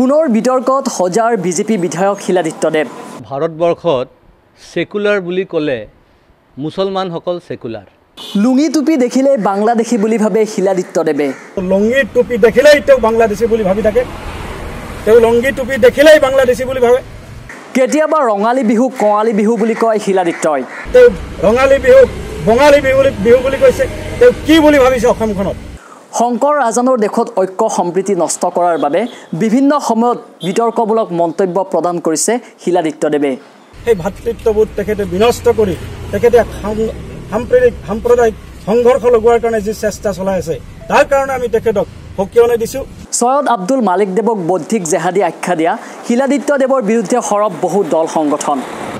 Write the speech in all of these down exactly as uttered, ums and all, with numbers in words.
পুনৰ বিতৰ্কত হজাৰ বিজেপি বিধায়ক শিলাদিত্যদেৱ। ভাৰতবৰ্ষত সেকুলাৰ বুলি ক'লে মুছলমানসকল সেকুলাৰ। লুঙি টুপি দেখিলেই বাংলাদেশী বুলি ভাবে শিলাদিত্যদেৱে। লুঙি টুপি দেখিলেই তেওঁ বাংলাদেশী বুলি ভাবি থাকে। তেওঁ লুঙি টুপি দেখিলেই বাংলাদেশী বুলি ভাবে। কেতিয়াবা ৰঙালী বিহু কঙালী বিহু বুলি কয় শিলাদিত্যই। তেওঁ ৰঙালী বিহু বঙালী বিহু বিহু বুলি কৈছে। তেওঁ কি বুলি ভাবিছে অসমখনত? শংকৰ ৰাজানৰ দেশত ঐক্য সম্প্ৰীতি নষ্ট কৰাৰ বাবে বিভিন্ন সময়ত বিতৰ্কমূলক মন্তব্য প্ৰদান কৰিছে শিলাদিত্যদেৱে। সেই ভাতৃত্ববোধ তেখেতে বিনষ্ট কৰি তেখেতে সাম্প্ৰদায়িক সাম্প্ৰদায়িক সংঘৰ্ষ লগোৱাৰ কাৰণে যি চেষ্টা চলাই আছে তাৰ কাৰণে আমি তেখেতক সকিয়নি দিছোঁ। সৈয়দ আব্দুল মালিক দেৱক বৌদ্ধিক জেহাদী আখ্যা দিয়া শিলাদিত্যদেৱৰ বিৰুদ্ধে সৰব বহু দল সংগঠন।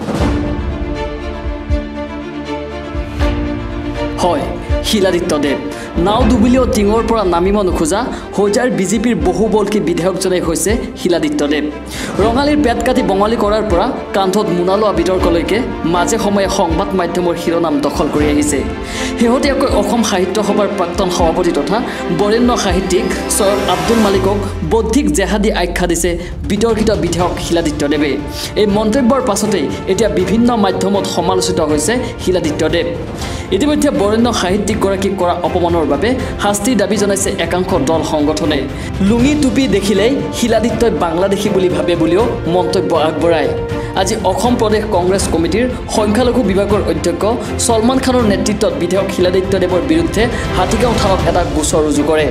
হয়, শিলাদিত্যদেৱ নাও ডুবিলেও টিঙৰ পৰা নামিব নোখোজা হজাৰ বিজেপিৰ বহু বলকী বিধায়কজনেই হৈছে শিলাদিত্যদেৱ। ৰঙালীৰ পেট কাটি বঙালী কৰাৰ পৰা কান্ধত মোনা লোৱা বিতৰ্কলৈকে মাজে সময়ে সংবাদ মাধ্যমৰ শিৰোনাম দখল কৰি আহিছে। শেহতীয়াকৈ অসম সাহিত্য সভাৰ প্ৰাক্তন সভাপতি তথা বৰেণ্য সাহিত্যিক সৈয়দ আব্দুল মালিকক বৌদ্ধিক জেহাদী আখ্যা দিছে বিতৰ্কিত বিধায়ক শিলাদিত্যদেৱে। এই মন্তব্যৰ পাছতেই এতিয়া বিভিন্ন মাধ্যমত সমালোচিত হৈছে শিলাদিত্যদেৱ। ইতিমধ্যে বৰেণ্য সাহিত্যিকগৰাকীক কৰা অপমানৰ বাবে শাস্তিৰ দাবী জনাইছে একাংশ দল সংগঠনে। লুঙি টুপি দেখিলেই শিলাদিত্যই বাংলাদেশী বুলি ভাবে বুলিও মন্তব্য আগবঢ়ায়। আজি অসম প্ৰদেশ কংগ্ৰেছ কমিটিৰ সংখ্যালঘু বিভাগৰ অধ্যক্ষ ছলমান খানৰ নেতৃত্বত বিধায়ক শিলাদিত্যদেৱৰ বিৰুদ্ধে হাতীগাঁও থানাত এটা গোচৰ ৰুজু কৰে।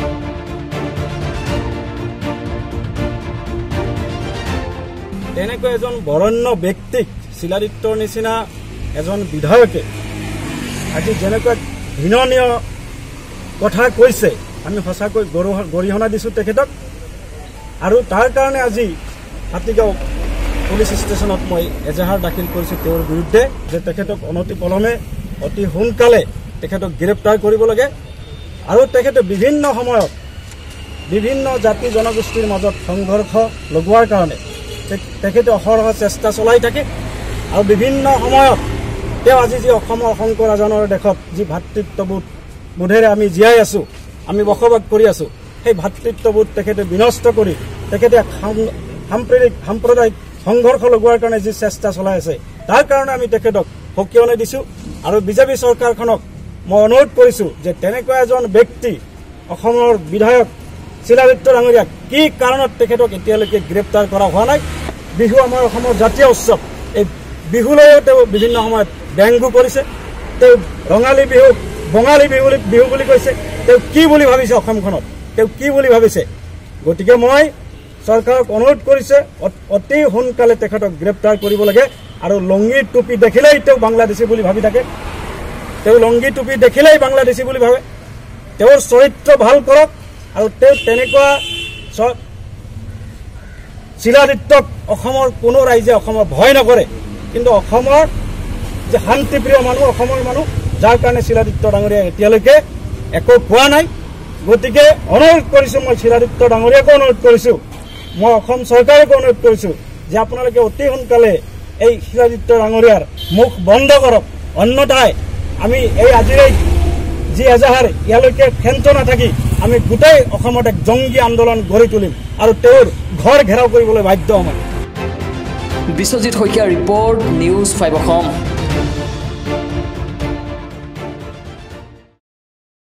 তেনেকৈ এজন বৰেণ্য ব্যক্তিক শিলাদিত্যৰ নিচিনা এজন বিধায়কে আজি যেনেকৈ ঘৃণনীয় কথা কৈছে আমি সঁচাকৈ গৰিহণা দিছোঁ তেখেতক। আৰু তাৰ কাৰণে আজি হাতীগাঁও পুলিচ ষ্টেচনত মই এজাহাৰ দাখিল কৰিছোঁ তেওঁৰ বিৰুদ্ধে যে তেখেতক অনতি পলমে অতি সোনকালে তেখেতক গ্ৰেপ্তাৰ কৰিব লাগে। আৰু তেখেতে বিভিন্ন সময়ত বিভিন্ন জাতি জনগোষ্ঠীৰ মাজত সংঘৰ্ষ লগোৱাৰ কাৰণে তেখেতে অহৰহ চেষ্টা চলাই থাকে। আৰু বিভিন্ন সময়ত তেওঁ আজি যি অসমৰ শংকৰ ৰাজানৰ দেশত যি ভাতৃত্ববোধ বোধেৰে আমি জীয়াই আছোঁ, আমি বসবাস কৰি আছোঁ, সেই ভাতৃত্ববোধ তেখেতে বিনষ্ট কৰি তেখেতে সাম্প্ৰদায়িক সাম্প্ৰদায়িক সংঘৰ্ষ লগোৱাৰ কাৰণে যি চেষ্টা চলাই আছে তাৰ কাৰণে আমি তেখেতক সকিয়নি দিছোঁ। আৰু বিজেপি চৰকাৰখনক মই অনুৰোধ কৰিছোঁ যে তেনেকুৱা এজন ব্যক্তি অসমৰ বিধায়ক শিলাদিত্য ডাঙৰীয়াক কি কাৰণত তেখেতক এতিয়ালৈকে গ্ৰেপ্তাৰ কৰা হোৱা নাই? বিহু আমাৰ অসমৰ জাতীয় উৎসৱ, এই বিহুলৈও তেওঁ বিভিন্ন সময়ত ব্যংগ কৰিছে। তেওঁ ৰঙালী বিহু বঙালী বিহু বিহু বুলি কৈছে। তেওঁ কি বুলি ভাবিছে অসমখনত? তেওঁ কি বুলি ভাবিছে? গতিকে মই চৰকাৰক অনুৰোধ কৰিছে অতি সোনকালে তেখেতক গ্ৰেপ্তাৰ কৰিব লাগে। আৰু লুঙি টুপি দেখিলেই তেওঁ বাংলাদেশী বুলি ভাবি থাকে। তেওঁ লুঙি টুপি দেখিলেই বাংলাদেশী বুলি ভাবে। তেওঁৰ চৰিত্ৰ ভাল কৰক। আৰু তেওঁ তেনেকুৱা শিলাদিত্যক অসমৰ কোনো ৰাইজে অসমৰ ভয় নকৰে। কিন্তু অসমৰ যে শান্তিপ্ৰিয় মানুহ অসমৰ মানুহ যাৰ কাৰণে শিলাদিত্য ডাঙৰীয়া এতিয়ালৈকে একো পোৱা নাই। গতিকে অনুৰোধ কৰিছোঁ, মই শিলাদিত্য ডাঙৰীয়াকো অনুৰোধ কৰিছোঁ, মই অসম চৰকাৰকো অনুৰোধ কৰিছোঁ যে আপোনালোকে অতি সোনকালে এই শিলাদিত্য ডাঙৰীয়াৰ মুখ বন্ধ কৰক। অন্যথাই আমি এই আজিৰে যি এজাহাৰ ইয়ালৈকে ক্ষান্ত নাথাকি আমি গোটেই অসমত এক জংগী আন্দোলন গঢ়ি তুলিম আৰু তেওঁৰ ঘৰ ঘেৰাও কৰিবলৈ বাধ্য হ'ম। বিশ্বজিৎ শইকীয়াৰ ৰিপৰ্ট, নিউজ ফাইভ অসম।